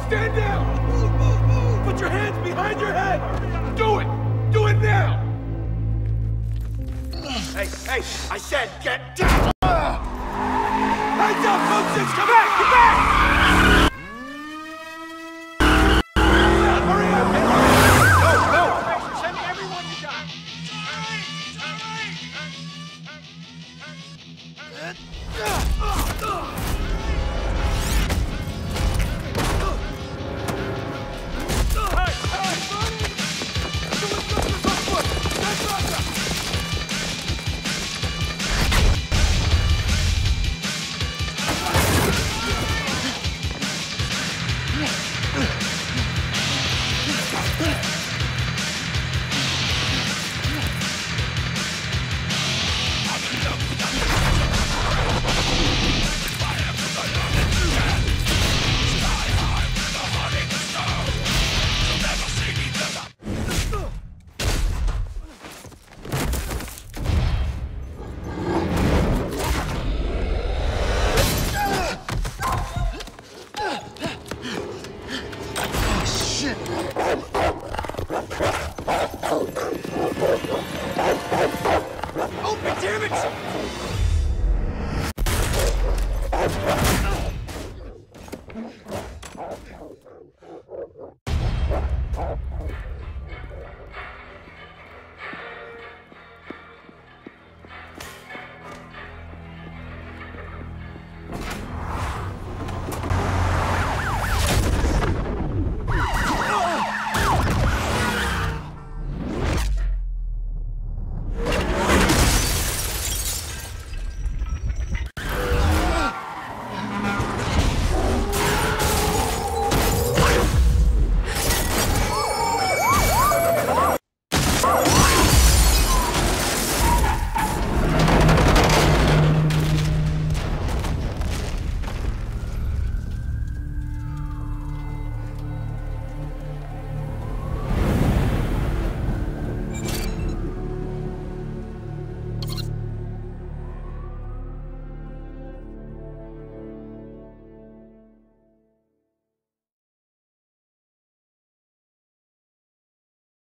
Stand down! Put your hands behind your head! Do it! Do it now! Hey, I said get down! Heads up, Coaches! Come back! Come back! Hurry up! Go! Send me everyone you got! Open, damn it!